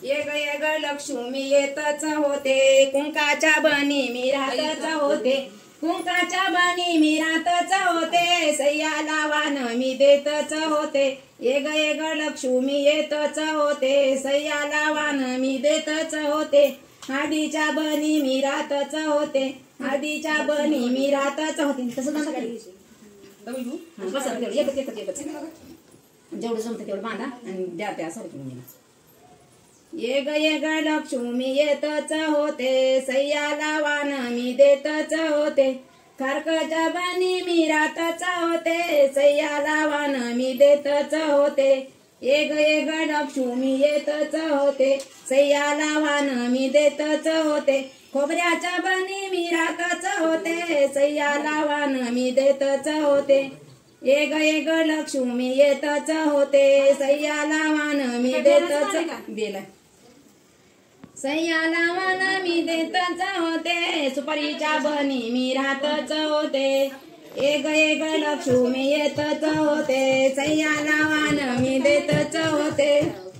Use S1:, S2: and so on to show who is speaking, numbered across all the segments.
S1: ये ग लक्ष्मी येतच होते, कुंकाच्या बनी मी राहतच होते, कुंकाच्या बनी मी राहतच होते, सह्याला वाण मी देतच होते, ये ग लक्ष्मी येतच होते, सह्याला वाण मी देतच होते, आधीच्या बनी मी राहतच होते, आधीच्या बनी मी राहतच होते. तसं नका एकच जेवढं जमतं तेवढं बांधा आणि द्या त्या सारखी. ये ग लक्ष्मी येतच होते, सह्याला वाण मी देतच होते, खारकाच्या बनी मी राहतच होते, सह्याला वाण मी देतच होते, ये ग लक्ष्मी येतच होते, सह्याला वाण मी देतच होते, खोबऱ्याच्या बनी मी राहतच होते, सह्याला वाण मी देतच होते, ये ग लक्ष्मी येतच होते, सह्याला वाण मी देतच दिला, सह्याला वाण मी देतच होते, सुपारीच्या बनी मी राहतच होते, ये ग लक्ष्मी येतच होते, सह्याला वाण मी देतच होते,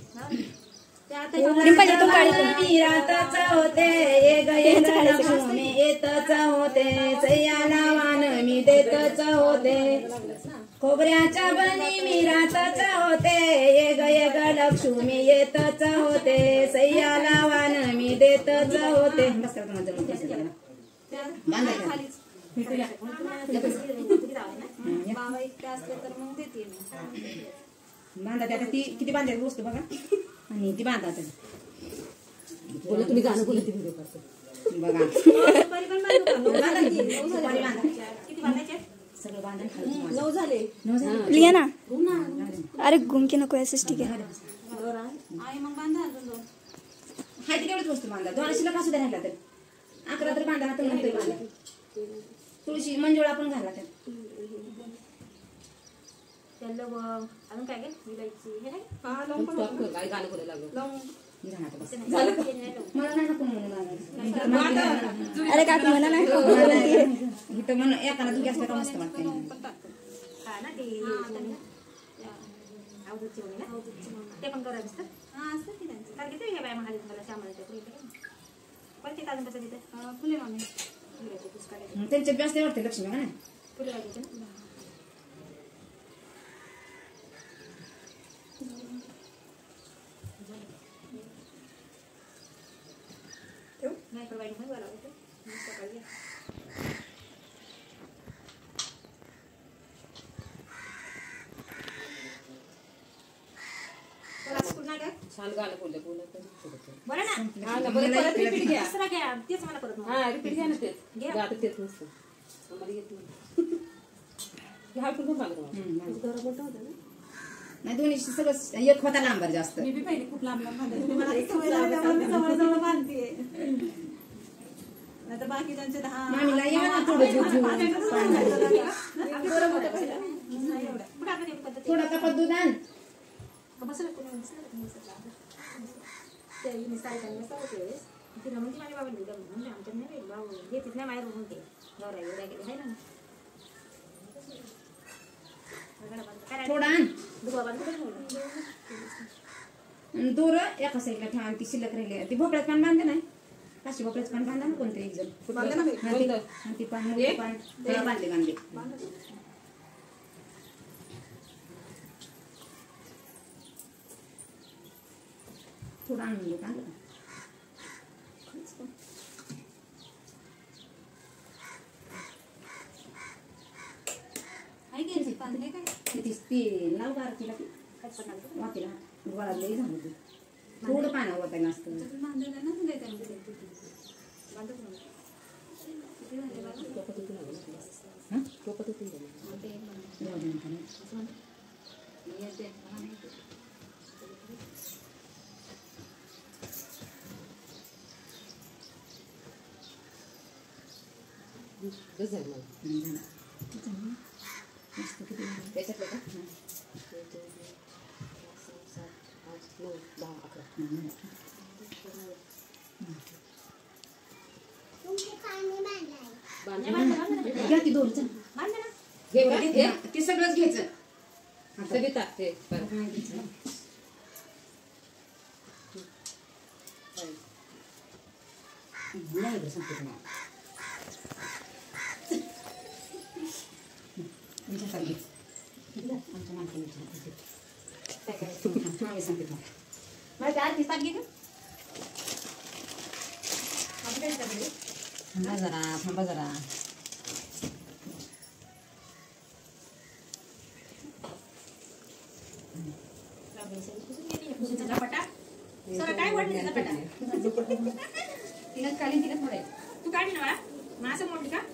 S1: मी राहतच होते, ये ग लक्ष्मी येतच होते, सह्याला वाण मी देतच होते, खोबऱ्याच्या बनी मी राहतच होते, ये ग लक्ष्मी येतच होते, सह्याला वाण मी देतच होते. बांधा त्या ती किती बांधायची गोष्ट बघा आणि ती बांधा तुम्ही गाणं बोलत बघा सगळं बांधा 9 झाले
S2: लिया ना. अरे घूम के नको ऐसे ठीक है.
S1: हाय तेवढीच वस्तू बांधा 1200 का सुद्धा राहिला तर 11 तर बांधा तर नंतर बांधा. तुळशी मंजुळा पण घाला त्यात.
S3: अजून काय विलायची हे नाही
S1: हा लवंग पण काय गाणं बोलायला लागलो लवंग मला नाही नको म्हणून
S2: अरे काकू म्हणा नाही
S1: इथं म्हणून एकाला दुखी असलं का मस्त वाटते
S3: ते पण करायचं असतं हा असतं की त्यांचं कारण किती बाय म्हणाले तुम्हाला श्यामळाच्या पण ते अजून कसं तिथे फुले मामे
S1: त्यांच्यात जास्त वाटते लक्ष्मी का नाही
S3: फुले वाजायचे ना नाही प्रोवाइड नाही बोलावं ते सकाळी
S1: छान गाणं बोललं
S3: बरं ना
S1: परत रिपीट घ्या
S3: दुसरा घ्या तेच मला परत
S1: हा रिपीट घ्या ना तेच गातं तेच नसतं आम्हाला येत नाही हा पण खूप नाही दोन्ही सगळं एक होता लांबर जास्त
S3: मी बी पहिले खूप लांब जवळ बांधते नाही तर बाकीच्यांचे 10
S1: मामीला या ना थोडं कपात दूध आण
S3: बसलं कोणी तिला म्हणजे माझ्या बाबा म्हणजे आमच्या नाही बाबा हे तिथल्या माहेर म्हणते नवरा एवढ्या गेले आहे ना
S1: थोडा आण दोर एका साईडला ठेवा ती शिल्लक राहिली ती भोपळ्यात पान बांधे नाही काशी भोपळ्याच पान बांधा ना कोणतरी एक जण ती पान बांधले थोडा आणून का ती लाव गार तिला वाटीला गोळा लई झालं ते थोडं पाण्यावर वाटायला असतं त्याच्यातलं का 9, 10, 11 घ्या ती दोन ते सगळंच घ्यायचं आता नाही ग सांगते तुम्हाला आमच्या माणसाने काय करायचं सांगते तुम्हाला मला त्या आरती घे का थांबा जरा
S3: काय वाटलं
S1: तिला काढीन तिला थोडं
S3: तू काढ ना बाळा मासं मोडली का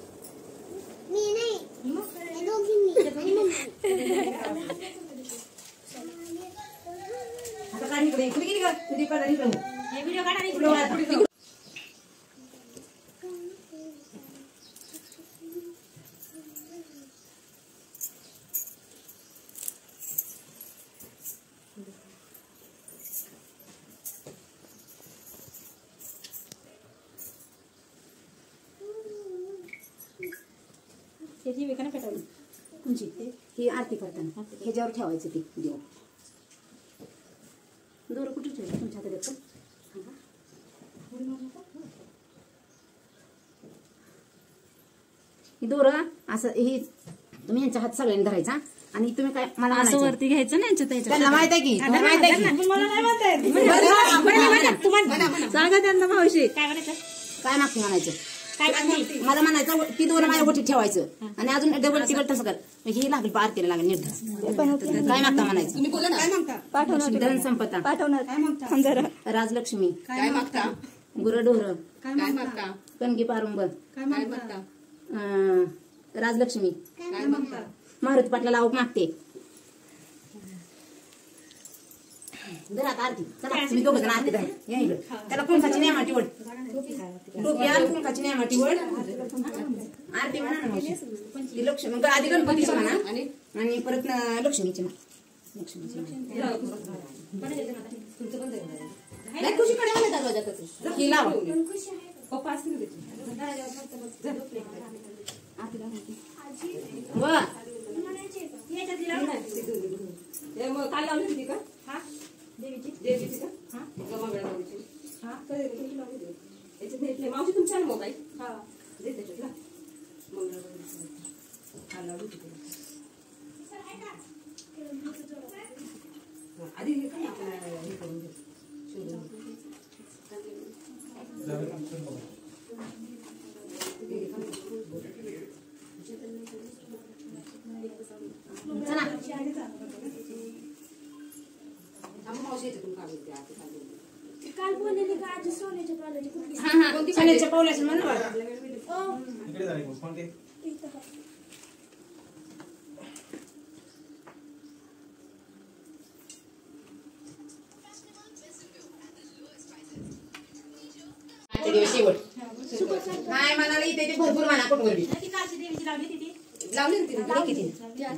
S1: आता काढ इकडे इकडे गेली का तुझी काढा इकडे
S3: हे व्हिडिओ काढा आणि
S1: इकडे
S3: त्याची वेकाने पेटवली
S1: तुमची ही आरती करताना ह्याच्यावर ठेवायचं ती देव दोरं कुठे ठेवायचं तुमच्या हातात येतं ही दोरं असं ही तुम्ही यांच्या हात सगळ्यांनी धरायचा आणि तुम्ही काय मला
S2: असं
S1: म्हणायचं
S2: वरती घ्यायचं ना
S1: त्यांना माहित आहे की माहित आहे की
S2: मला नाही म्हणताय सांगा त्यांना मावशी
S3: काय म्हणायचं
S1: काय मागते म्हणायचं
S3: काय मागते
S1: मला म्हणायचं ती दोरं माझ्या गोठीत ठेवायचं आणि अजून डबल टिकट तसं कर ही लागेल आरतीला लागेल निर्धार काय मागता म्हणायचं तुम्ही बोला ना
S2: पाठवणार
S1: धन संपदा
S2: पाठवणार थांब जरा
S1: राजलक्ष्मी
S4: काय मागता
S1: गुरढोर
S4: काय मागता
S1: कणगी पारुंब
S4: काय मागता
S1: राजलक्ष्मी
S4: काय मागता
S1: मारुती पाटलाला आऊक मागते जरा आता आरती चला तुम्ही दोघं जण आरती करा या इकडं त्याला कुंकाची नेमाटी वड डोक्या कुंकाची नेमाटी वड आरती म्हणा ना मावशी. ती लक्ष्मी आधी गणपतीची म्हणा आणि परत लक्ष्मीची म्हणा लक्ष्मीची नाही खुशीकडे आले दरवाजातच ही लावा
S4: पप्पा असतील
S1: वा
S4: काल लावली होती का
S3: हा
S4: देवीची का हा गमागडा लावली हा याच्यात नाही मावशी तुमच्या मोबाईल
S3: हा
S4: दे त्याच्यातला मंगळवारी काल लावली होती आधी हे काय आपल्याला हे करून घे
S1: चला
S3: काल बोललेली का आजी सोन्याच्या कॉलेज कुठली
S1: हा हा सोन्याच्या पावलाची म्हणा बरं
S5: इकडे झाले कोणते
S1: शेवट नाही म्हणाला इथे ते भरपूर म्हणा कुठवरली
S3: ती कालची देवीची लावली होती ती
S4: लावली होती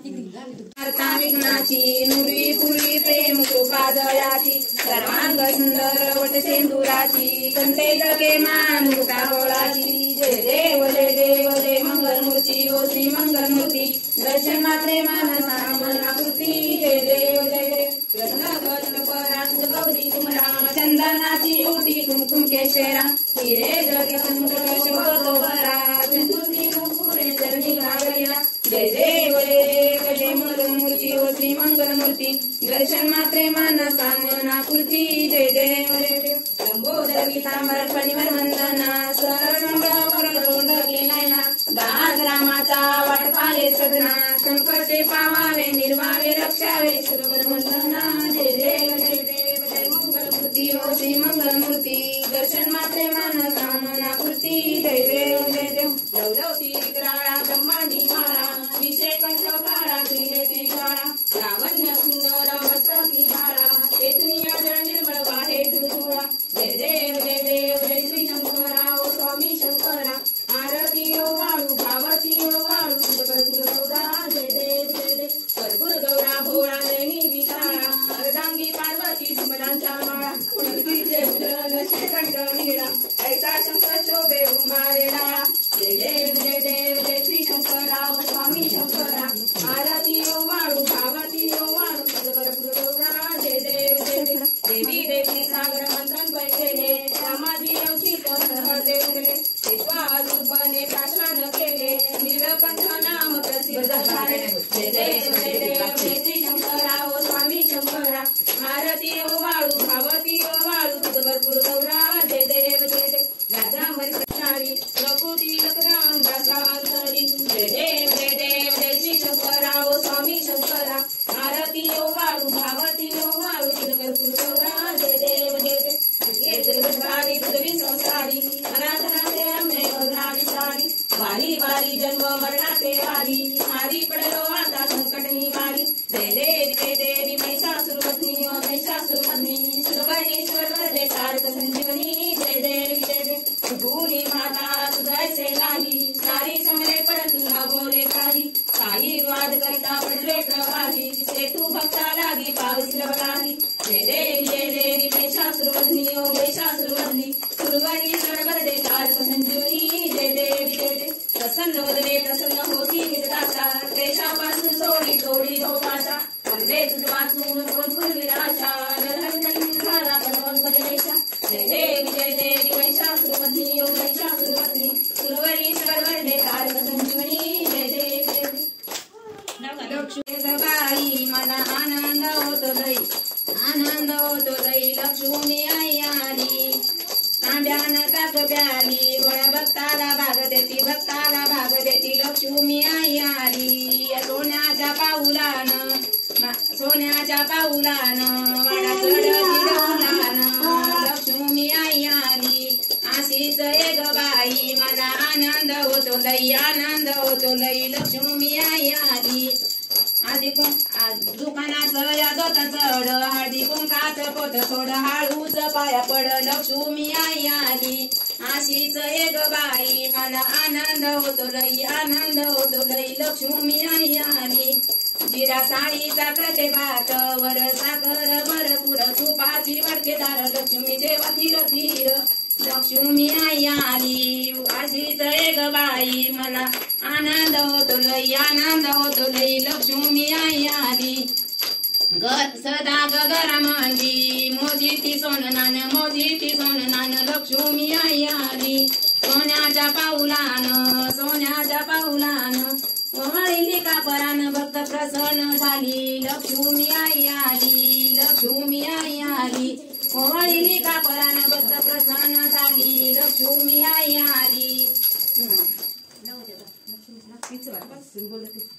S1: विघ्नाची नुरी पुरी प्रेम कृपा जयाची सर्वांग सुंदर वट सेंदुराची कंठे जगे मामुता बोळाची जय देव जय देव जय मंगलमूर्ती ओ श्री मंगलमूर्ती दर्शन मात्रे मानसा मनाकृती जय देव जय देव कृष्ण गण परांत गौरी कुमरा चंदनाची ओटी कुमकुम केशरा हिरे जगे संकट शोभतो भरा चंदुरी कुंकुरे चरणी घागरिया जय देव जय देव जय मंगलमूर्ती ओ श्री मंगलमूर्ती दर्शन मात्रे मानसा मनाकृती जय देव जय देव लंबोदर गीतांबर फणीवर वंदना सरंग वरतोंड केलायना दास रामाचा वाट पाले सदना संकटे पावावे निर्वावे रक्षावे सुरवर वंदना जय देव जय देव जय मंगलमूर्ती ओ श्री मंगलमूर्ती दर्शन मात्रे मानसा मनाकृती जय देव जय देव लवलवती विक्राळा ब्रह्मांडी माळा विषय कंठकारा श्रीनेती शाळा लावण्य सुंदर वस्त्र की भाळा चेतनिया जळ निर्मळ वाहे तुळजुळा जय देव जय देव जय श्री शंकरा ओ स्वामी शंकरा आरती ओ वाळू भावती ओ वाळू कर्पूर गौरा जय देव जय देव कर्पूर गौरा भोळा नयनी विशाळा अर्धांगी पार्वती सुमलांच्या माळा कुणबीचे उदर कंठ मीरा ऐसा शंकर शोभे उमारेला जय देव जय देव जय श्री शंकरा ओ स्वामी शंकरा आरती ओ वाळू भावती ओ वाळू कर्पूर गौरा जय देव जय देव देवी देवी
S4: सागर मंथन बैठेले समाधी अवची हळदे उगले ते स्वारूपने प्राशन केले नीलकंठ नाम प्रसिद्ध झाले जय देव जय देव जय श्री शंकरा ओ स्वामी शंकरा आरती ओ वाळू भावती ओ वाळू तुझ भरपूर गौरा जय देव जय देव राजा मरी प्रकृती लकराम दासांतरी जय देव जय देव जय श्री शंकरा ओ स्वामी शंकरा आरती ओ वाळू भावती ओ वाळू तुझ भरपूर गौरा जय देव जय देव जगद्धारी पृथ्वी संसारी अनाथनाथे अम्मे गौरावी सारी वारी वारी जन्म मरणाचे वारी हारी पडलो आता संकट निवारी जय देवी महिषासुरमर्दिनी ओ महिषासुरमर्दिनी सुरवरीश्वर वरदे तारक संजीवनी जय देव भूरी माता सुधायचे नाही सारी समरे परंतु न बोले काही वाद करता पडले प्रवाही ते तू भक्ता लागी पावस रवलाही जय देवी महिषासुरमर्दिनी ओ महिषासुरमर्दिनी सुरवरीश्वर वरदे तारक संजीवनी जय देव प्रसन्न वदने प्रसन्न होती निराशा क्लेशापासून सोडी तोडी झोपाशा वंदे तुझ वाचून कोण विराशा नरहंजन झाला परमंगलेशा जय देवी महिषासुरमर्दिनी ओ महिषासुरमर्दिनी सुरवरीश्वर वरदे तारक संजीवनी जय देव
S1: लक्ष्मीबाई मला आनंद होतो लई लक्ष्मी आई आली तांब्यानं ताक प्याली गोळ्या भक्ताला भाग देती लक्ष्मी आई आली सोन्याच्या पाऊलानं वाडा चढ लक्ष्मी आई आली अशीच एक बाई मला आनंद होतो लई लक्ष्मी आई आली आधी दुकानाचं यादोत चढ हळदी कुंकाचं पोत सोड हाळूच पाया पड लक्ष्मी आई आली अशीच एक बाई मला आनंद होतो लई लक्ष्मी आई आली जिरा साडीचा प्रतिभात वर साखर भरपूर तुपाची वडकेदार लक्ष्मी देवा धीर लक्ष्मी आई आली अशीच एक बाई मला आनंद होतो लई लक्ष्मी आई आली सदा गगरामांडी मोजीती सोन नान लक्ष्मी आई आली सोन्याच्या पाऊलान वळली कापरान भक्त प्रसन्न झाली लक्ष्मी आई आली वळली कापरान भक्त प्रसन्न झाली लक्ष्मी आई आली
S4: बोलत